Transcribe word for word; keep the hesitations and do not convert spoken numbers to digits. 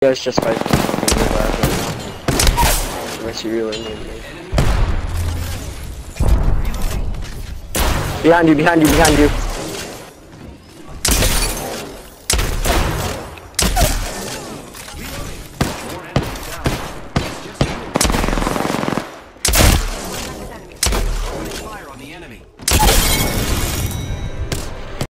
guys just fight me back right now. Unless you really need me. Behind you, behind you, behind you.